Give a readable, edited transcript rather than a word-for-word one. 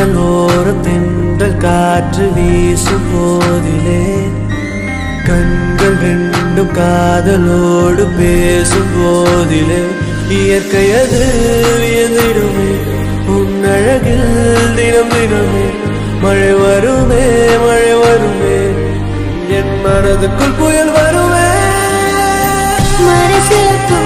ஜன்னலோரம் தென்றல் காற்று வீசும் போதிலே கண்கள் ரெண்டும் காதலோடு பேசும் போதிலே இயற்கையது வியந்திடுமே உன்னழகில் தினம் தினமே மழை வருமே என் மனதுக்குள் புயல் வருமே மனசில